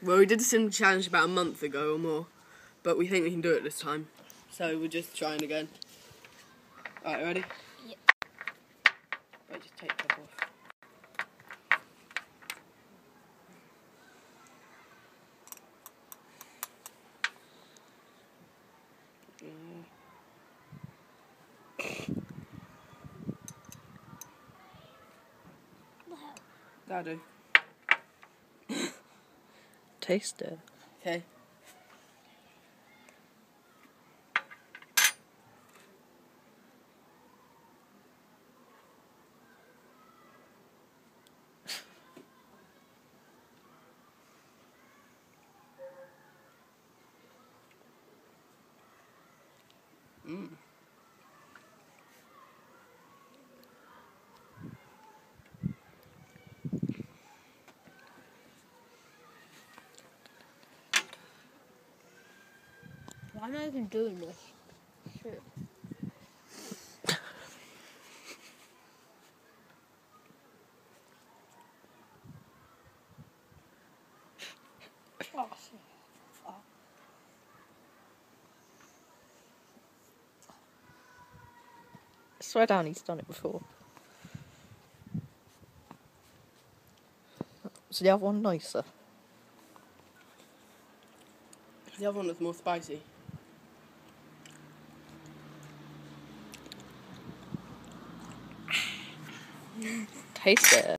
Well, we did the simple challenge about a month ago or more, but we think we can do it this time. So we're just trying again. Alright, ready? Yep. Wait, just take that off. That'll do. Taste it. Okay. Why am I even doing this? Shit. Oh, fuck. Swear down, he's done it before. So the other one nicer. The other one was more spicy. Taste it.